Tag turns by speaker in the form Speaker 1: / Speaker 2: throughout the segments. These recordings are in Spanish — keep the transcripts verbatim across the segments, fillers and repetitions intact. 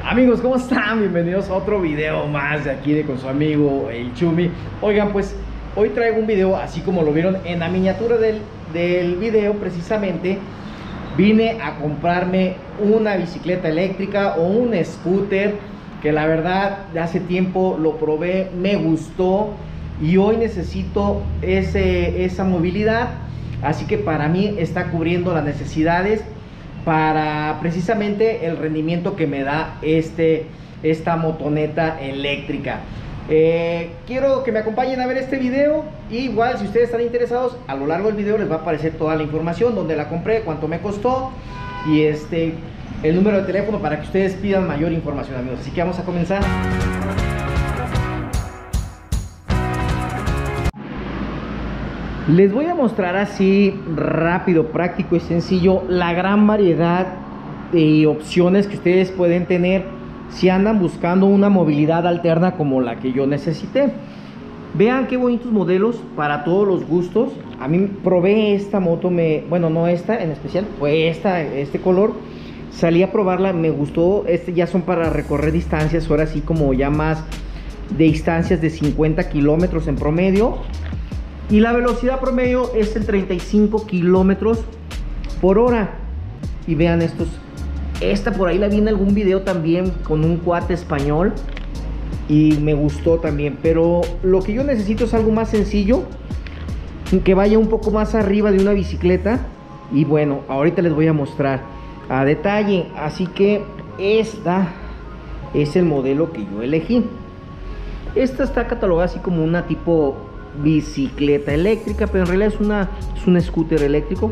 Speaker 1: Amigos, ¿cómo están? Bienvenidos a otro video más de aquí de con su amigo el Chumi. Oigan, pues hoy traigo un video así como lo vieron en la miniatura del, del video. Precisamente vine a comprarme una bicicleta eléctrica o un scooter que la verdad de hace tiempo lo probé, me gustó y hoy necesito ese, esa movilidad. Así que para mí está cubriendo las necesidades para precisamente el rendimiento que me da este, esta motoneta eléctrica. Eh, quiero que me acompañen a ver este video. Y igual, si ustedes están interesados, a lo largo del video les va a aparecer toda la información, dónde la compré, cuánto me costó y este, el número de teléfono para que ustedes pidan mayor información, amigos. Así que vamos a comenzar. Les voy a mostrar así rápido, práctico y sencillo la gran variedad de opciones que ustedes pueden tener si andan buscando una movilidad alterna como la que yo necesité. Vean qué bonitos modelos para todos los gustos. A mí probé esta moto, me, bueno, no esta en especial, fue esta, este color. Salí a probarla, me gustó. Este ya son para recorrer distancias, ahora sí como ya más de distancias de cincuenta kilómetros en promedio. Y la velocidad promedio es el treinta y cinco kilómetros por hora. Y vean estos. Esta por ahí la vi en algún video también con un cuate español y me gustó también. Pero lo que yo necesito es algo más sencillo, que vaya un poco más arriba de una bicicleta. Y bueno, ahorita les voy a mostrar a detalle. Así que esta es el modelo que yo elegí. Esta está catalogada así como una tipo bicicleta eléctrica, pero en realidad es una es un scooter eléctrico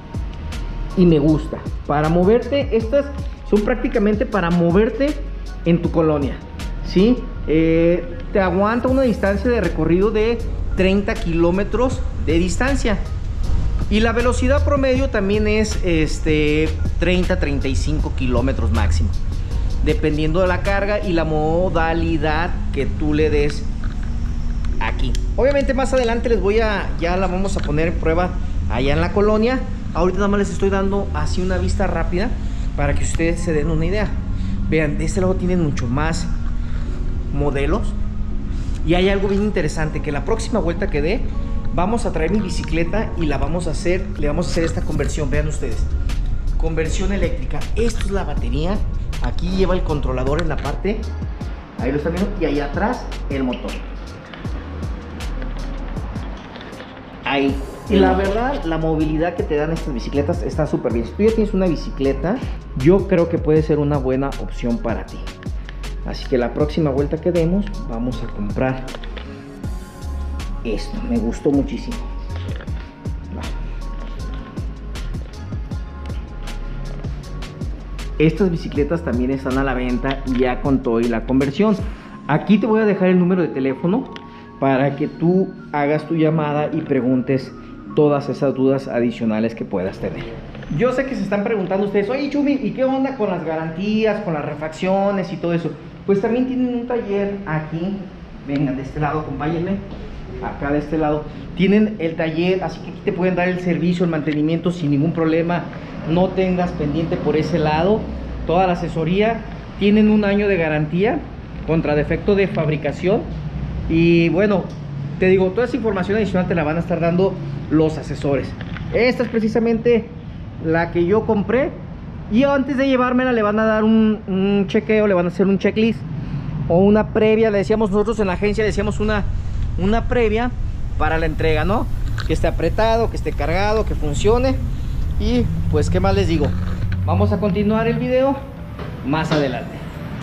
Speaker 1: y me gusta para moverte. Estas son prácticamente para moverte en tu colonia, ¿sí? Eh, te aguanta una distancia de recorrido de treinta kilómetros de distancia y la velocidad promedio también es este treinta a treinta y cinco kilómetros máximo, dependiendo de la carga y la modalidad que tú le des aquí. Obviamente más adelante les voy a, ya la vamos a poner en prueba allá en la colonia. Ahorita nada más les estoy dando así una vista rápida para que ustedes se den una idea. Vean, de este lado tienen mucho más modelos. Y hay algo bien interesante, que la próxima vuelta que dé vamos a traer mi bicicleta y la vamos a hacer, le vamos a hacer esta conversión. Vean ustedes, conversión eléctrica. Esto es la batería, aquí lleva el controlador en la parte, ahí lo están viendo, y ahí atrás el motor. Ahí. Y la verdad, la movilidad que te dan estas bicicletas está súper bien. Si tú ya tienes una bicicleta, yo creo que puede ser una buena opción para ti. Así que la próxima vuelta que demos, vamos a comprar esto. Me gustó muchísimo. Va. Estas bicicletas también están a la venta ya con todo y la conversión. Aquí te voy a dejar el número de teléfono para que tú hagas tu llamada y preguntes todas esas dudas adicionales que puedas tener. Yo sé que se están preguntando ustedes, oye Chumi, ¿y qué onda con las garantías, con las refacciones y todo eso? Pues también tienen un taller aquí. Vengan de este lado, acompáñenme. Acá de este lado tienen el taller, así que aquí te pueden dar el servicio, el mantenimiento sin ningún problema. No tengas pendiente por ese lado. Toda la asesoría. Tienen un año de garantía contra defecto de fabricación. Y bueno, te digo, toda esa información adicional te la van a estar dando los asesores. Esta es precisamente la que yo compré. Y antes de llevármela le van a dar un, un chequeo, le van a hacer un checklist o una previa. Le decíamos nosotros en la agencia, le decíamos una, una previa para la entrega, ¿no? Que esté apretado, que esté cargado, que funcione. Y pues, ¿qué más les digo? Vamos a continuar el video más adelante.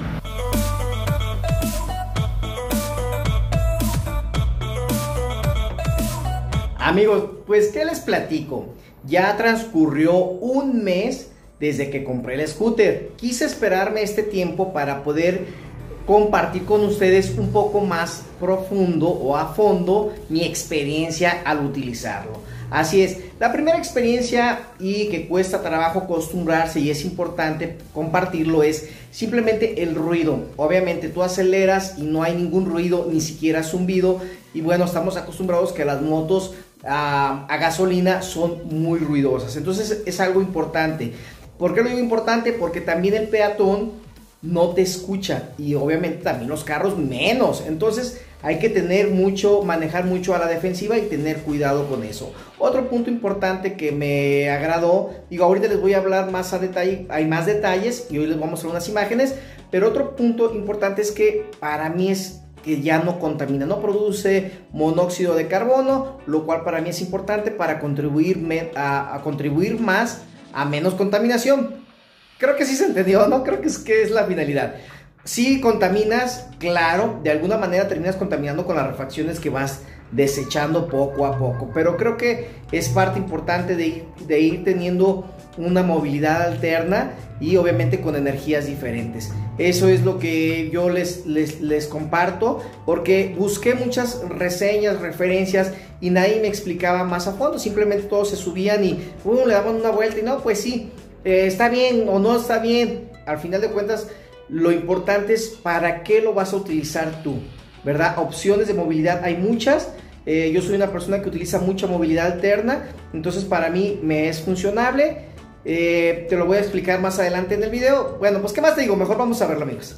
Speaker 1: Amigos, pues ¿qué les platico? Ya transcurrió un mes desde que compré el scooter. Quise esperarme este tiempo para poder compartir con ustedes un poco más profundo o a fondo mi experiencia al utilizarlo. Así es, la primera experiencia y que cuesta trabajo acostumbrarse y es importante compartirlo es simplemente el ruido. Obviamente tú aceleras y no hay ningún ruido, ni siquiera zumbido. Y bueno, estamos acostumbrados que las motos a, a gasolina son muy ruidosas. Entonces es algo importante. ¿Por qué lo digo importante? Porque también el peatón no te escucha, y obviamente también los carros menos. Entonces hay que tener mucho, manejar mucho a la defensiva y tener cuidado con eso. Otro punto importante que me agradó, digo, ahorita les voy a hablar más a detalle, hay más detalles y hoy les vamos a mostrar unas imágenes, pero otro punto importante es que para mí es que ya no contamina, no produce monóxido de carbono, lo cual para mí es importante para contribuir a, a contribuir más a menos contaminación. Creo que sí se entendió, ¿no? Creo que es, que es la finalidad. Si contaminas, claro, de alguna manera terminas contaminando con las refacciones que vas desechando poco a poco, pero creo que es parte importante de ir, de ir teniendo una movilidad alterna y obviamente con energías diferentes. Eso es lo que yo les, les, les comparto, porque busqué muchas reseñas, referencias y nadie me explicaba más a fondo. Simplemente todos se subían y uh, le daban una vuelta y no, pues sí, eh, está bien o no está bien. Al final de cuentas, lo importante es para qué lo vas a utilizar tú, ¿verdad? Opciones de movilidad hay muchas. Eh, yo soy una persona que utiliza mucha movilidad alterna, entonces para mí me es funcionable. Eh, te lo voy a explicar más adelante en el video. Bueno, pues qué más te digo, mejor vamos a verlo, amigos.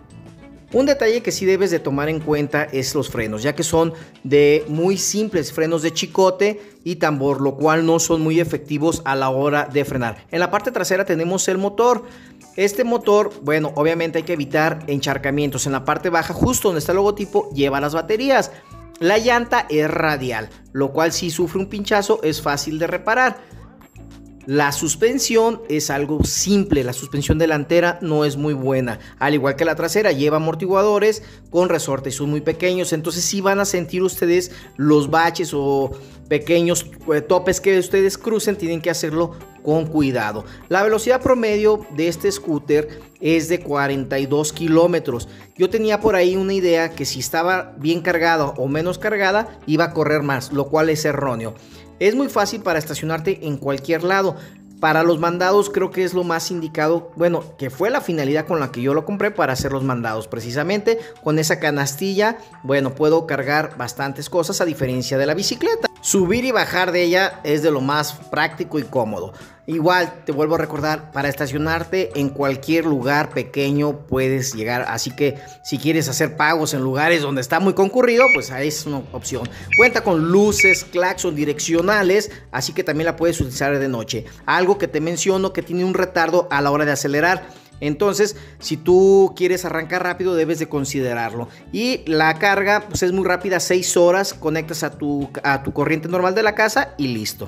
Speaker 1: Un detalle que sí debes de tomar en cuenta es los frenos, ya que son de muy simples frenos de chicote y tambor, lo cual no son muy efectivos a la hora de frenar. En la parte trasera tenemos el motor. Este motor, bueno, obviamente hay que evitar encharcamientos. En la parte baja, justo donde está el logotipo, lleva las baterías. La llanta es radial, lo cual si sufre un pinchazo es fácil de reparar. La suspensión es algo simple, la suspensión delantera no es muy buena, al igual que la trasera, lleva amortiguadores con resortes, son muy pequeños, entonces sí van a sentir ustedes los baches o pequeños topes que ustedes crucen, tienen que hacerlo con cuidado. La velocidad promedio de este scooter es de cuarenta y dos kilómetros. Yo tenía por ahí una idea que si estaba bien cargada o menos cargada iba a correr más, lo cual es erróneo. Es muy fácil para estacionarte en cualquier lado. Para los mandados creo que es lo más indicado, bueno, que fue la finalidad con la que yo lo compré, para hacer los mandados. Precisamente con esa canastilla, bueno, puedo cargar bastantes cosas a diferencia de la bicicleta. Subir y bajar de ella es de lo más práctico y cómodo. Igual, te vuelvo a recordar, para estacionarte en cualquier lugar pequeño puedes llegar, así que si quieres hacer pagos en lugares donde está muy concurrido, pues ahí es una opción. Cuenta con luces, claxon direccionales, así que también la puedes utilizar de noche. Algo que te menciono, que tiene un retardo a la hora de acelerar. Entonces, si tú quieres arrancar rápido, debes de considerarlo. Y la carga, pues es muy rápida, seis horas, conectas a tu, a tu corriente normal de la casa y listo.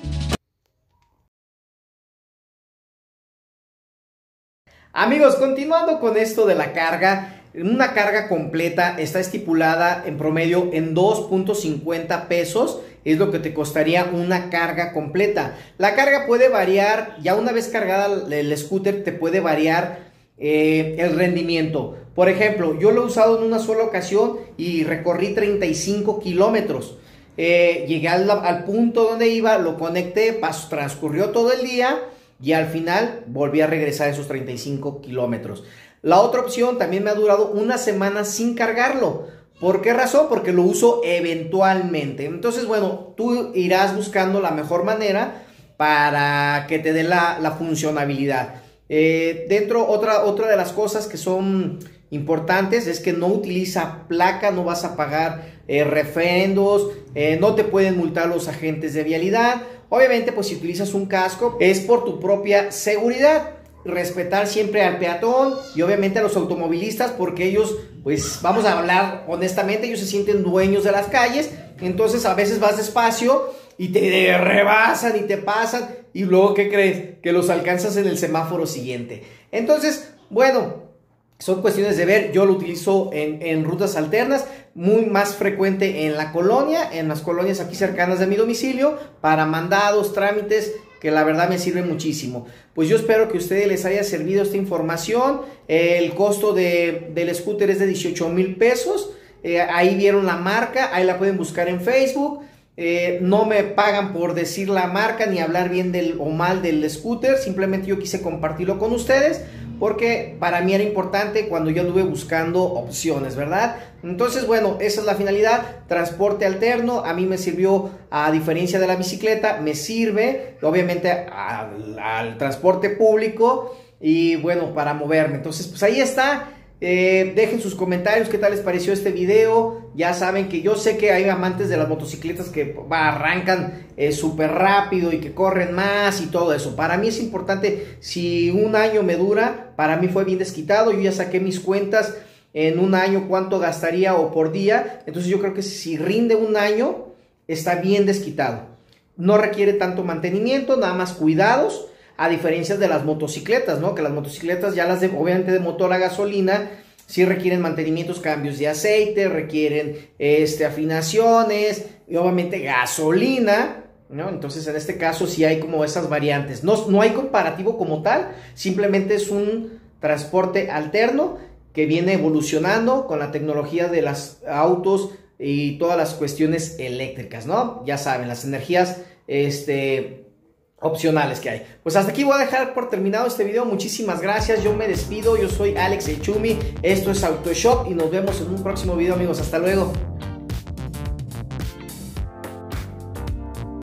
Speaker 1: Amigos, continuando con esto de la carga, una carga completa está estipulada en promedio en dos punto cincuenta pesos, es lo que te costaría una carga completa. La carga puede variar, ya una vez cargada el scooter te puede variar eh, el rendimiento. Por ejemplo, yo lo he usado en una sola ocasión y recorrí treinta y cinco kilómetros. Eh, llegué al, al punto donde iba, lo conecté, pasó, transcurrió todo el día y al final volví a regresar a esos treinta y cinco kilómetros. La otra opción también me ha durado una semana sin cargarlo. ¿Por qué razón? Porque lo uso eventualmente. Entonces, bueno, tú irás buscando la mejor manera para que te dé la, la funcionabilidad. Eh, dentro, otra, otra de las cosas que son importantes es que no utiliza placa, no vas a pagar eh, refrendos, eh, no te pueden multar los agentes de vialidad. Obviamente, pues si utilizas un casco es por tu propia seguridad. Respetar siempre al peatón y obviamente a los automovilistas, porque ellos, pues vamos a hablar honestamente, ellos se sienten dueños de las calles. Entonces a veces vas despacio y te rebasan y te pasan y luego ¿qué crees? Que los alcanzas en el semáforo siguiente. Entonces, bueno, son cuestiones de ver. Yo lo utilizo en, en rutas alternas, muy más frecuente en la colonia, en las colonias aquí cercanas de mi domicilio, para mandados, trámites, que la verdad me sirve muchísimo. Pues yo espero que a ustedes les haya servido esta información. El costo de, del scooter es de dieciocho mil pesos. Eh, ahí vieron la marca, ahí la pueden buscar en Facebook. Eh, no me pagan por decir la marca ni hablar bien del, o mal del scooter. Simplemente yo quise compartirlo con ustedes, porque para mí era importante cuando yo anduve buscando opciones, ¿verdad? Entonces, bueno, esa es la finalidad, transporte alterno. A mí me sirvió, a diferencia de la bicicleta, me sirve, obviamente, al, al transporte público. y bueno, para moverme. Entonces, pues ahí está. Eh, dejen sus comentarios, qué tal les pareció este video. Ya saben que yo sé que hay amantes de las motocicletas que bah, arrancan eh, súper rápido y que corren más y todo eso. Para mí es importante, si un año me dura, para mí fue bien desquitado. Yo ya saqué mis cuentas en un año cuánto gastaría o por día. Entonces yo creo que si rinde un año, está bien desquitado. No requiere tanto mantenimiento, nada más cuidados. A diferencia de las motocicletas, ¿no? Que las motocicletas, ya las de, obviamente de motor a gasolina, sí requieren mantenimientos, cambios de aceite, requieren este, afinaciones y obviamente gasolina, ¿no? Entonces en este caso sí hay como esas variantes. No, no hay comparativo como tal, simplemente es un transporte alterno que viene evolucionando con la tecnología de los autos y todas las cuestiones eléctricas, ¿no? Ya saben, las energías, este... opcionales que hay. Pues hasta aquí voy a dejar por terminado este video. Muchísimas gracias, yo me despido, yo soy Alex el Chumi, esto es AutoShop y nos vemos en un próximo video, amigos. Hasta luego.